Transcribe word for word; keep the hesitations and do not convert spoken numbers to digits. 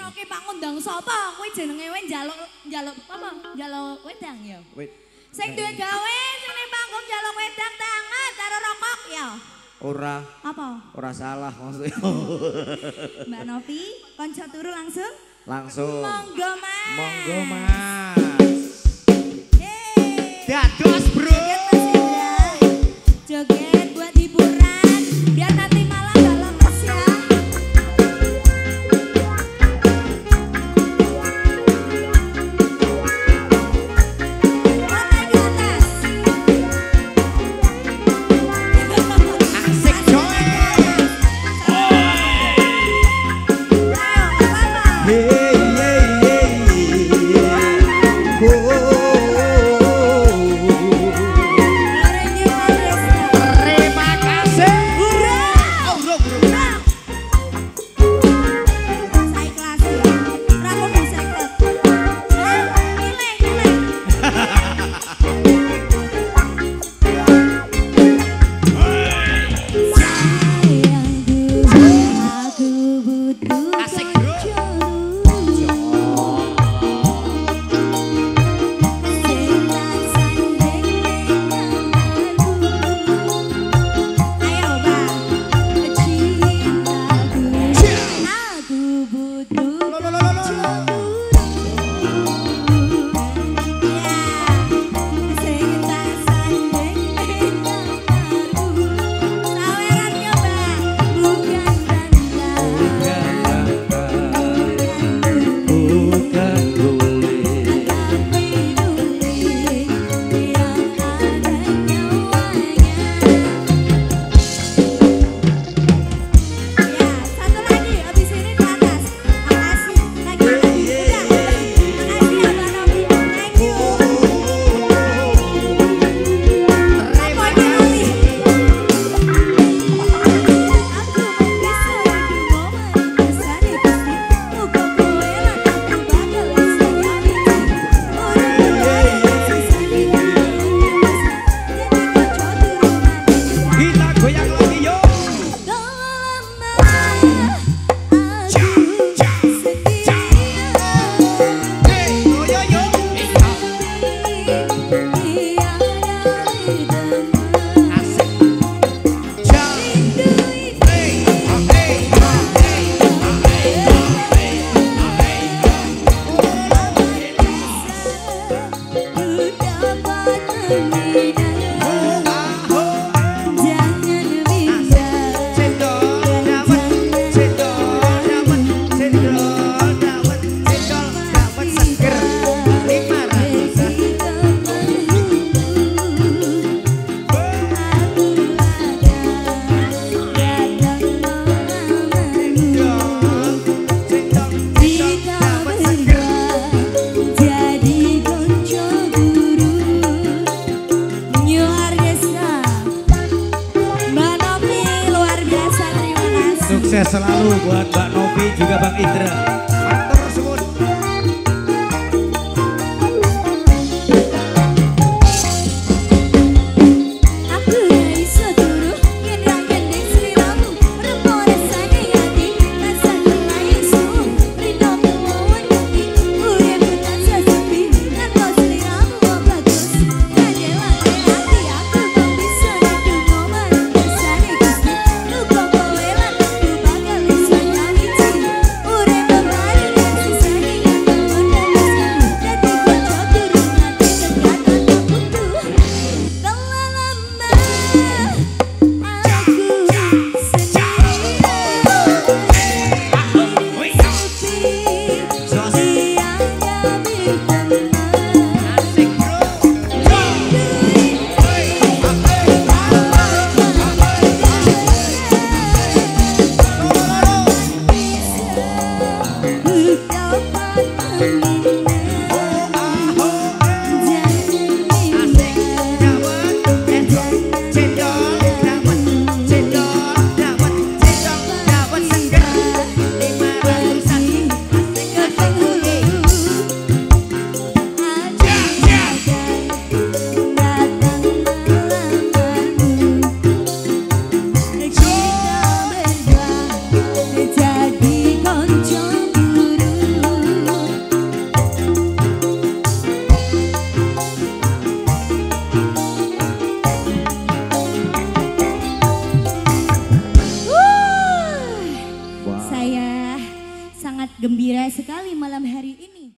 Oke Pak ngundang sapa? Kuwi jenenge wae njaluk njaluk apa? Njaluk wedang ya. Wait. Sing duwe gawe sing ning panggung njaluk wedang tangan karo rokok ya. Ora. Apa? Ora salah maksudnya. Mbak Novi, konco turu langsung? Langsung. Monggo Mas. Monggo Mas. Yeay. Dados bro. Joget Mas Indra. Joget buat hiburan. Biar nanti malam gak lemes ya. Mata di atas. Asik coy. Ayo, apa-apa. Hey hey hey. Oh. Orange Madresta. Terima kasih. Hurra! Oh, bro, bro. Saya kelas ya. Rampung bisa ikut. Hah? Nilai, nilai. Sayangku, aku butuh Asik, bro. kancamu. Setan sandeng dengan aku. Ayo Bang, cintaku. Aku butuh Lo, lo, lo, lo, lo, lo. ya, setan sandeng dengan aku. Sawerannya Bang, bukan bangga. Bukan boleh. Tapi boleh yang ada nyawanya. Ya, satu lagi habis ini ke atas. Makasih. Lagi lagi. Udah. Makasih ya Mbak Novi. Thank you. Apa ini Novi? Aku bisa di momen besar Gusti. Muga kowe lan aku bakal bisa nyari. Ora sisa di Kita goyang lagi yo. Hey, yo yo yo. Asik. Jam. Hey, hey, hey, Jangan bisa Cendol dawet, cendol dawet, cendol dawet, cendol dawet seger lima ratus. Cendol, cendol dawet seger. jadi konco guru New Argesta Mbak Novi luar biasa, terima kasih. Sukses selalu buat Mbak Novi juga Bang Indra. Matur suwun. Aku dari seduru yen ra gendeng sliramu rempo rasane ati rasa kelayan sumu rino mawon iki urip tansah sepi tanpa sliramu kok bagus kanjelane ati aku kok bisa nedu momen rasane Gusti lupa kowe lan aku bakal bisa nyawiji urip gembira sekali malam hari ini.